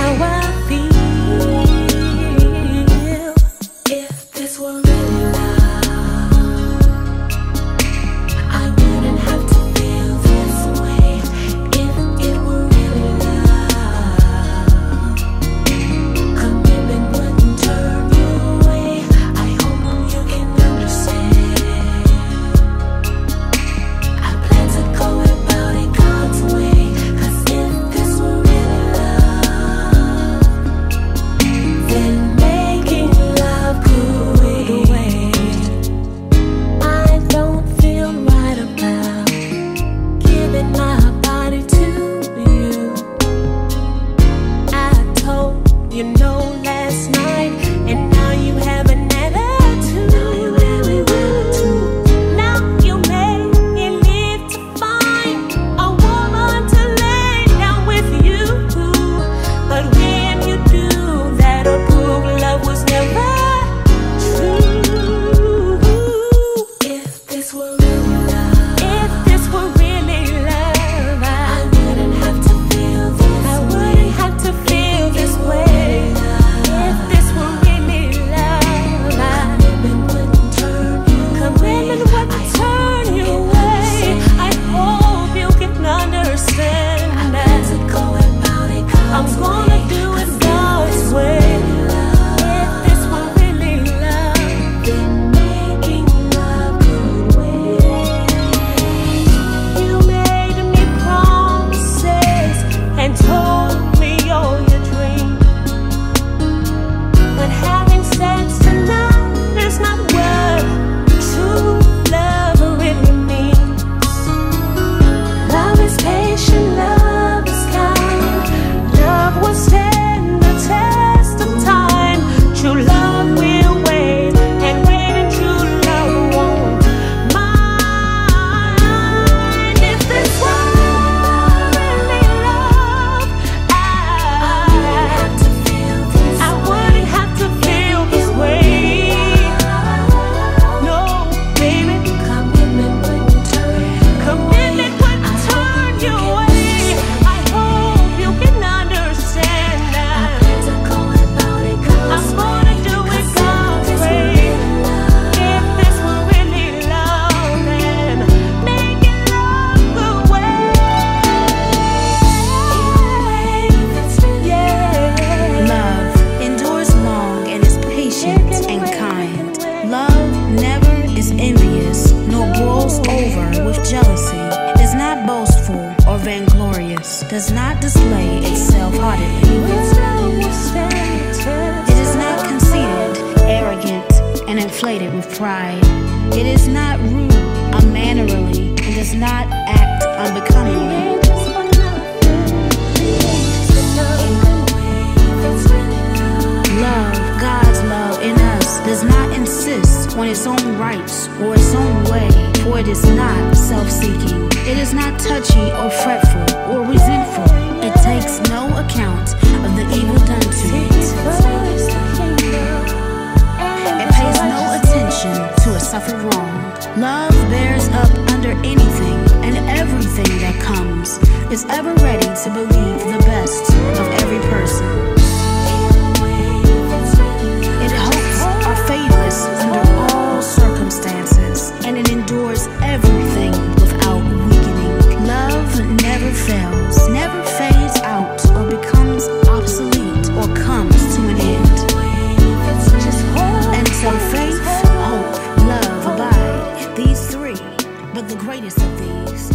how I feel. If this were really love, I wouldn't have to feel this way. If it were really love, commitment wouldn't turn you away. I hope you can understand. I plan to go about it God's way. 'Cause if this were really love, then making love could wait. I don't feel right about giving my body to you. I told you no last night, and now you have an attitude. Now you make it live to find a woman to lay down with you. But when you do that, or prove love was never true. If this were really love, if this were really love, I wouldn't have to feel this. I wouldn't have to feel this way. If this were really love, commitment wouldn't turn you away. I hope you can understand that. I'm gonna do it God's way. If this were really love, then making love could wait. You made me promises and told me all your dreams. But having sex tonight is not what true love really means. Love is patient, love is kind. Love will stand the test of time. True love will wait, and waiting true love won't mind. If this were really love, I wouldn't have to feel this way. No, baby, commitment wouldn't turn you away. I hope you can understand that. I'm gonna do it God's way. If this were really love, then making love could wait. Yeah. Love endures long and is patient and kind. Love never is envious, nor boils over with jealousy, is not boastful or vainglorious, does not display itself haughtily. It is not conceited, arrogant, and inflated with pride. It is not rude, unmannerly, and does not act unbecomingly. Love, God's love in us, does not insist on its own rights or its own way, for it is not self-seeking. It is not touchy or fretful or resentful. It takes no account of the evil done to it. It pays no attention to a suffered wrong. Love bears up under anything and everything that comes, is ever ready to believe the best of every person. It hopes are faithless under all circumstances, and it endures everything without weakening. Love never fails, never fades out or becomes obsolete or comes to an end. And so faith, hope, love abide, these three, but the greatest of these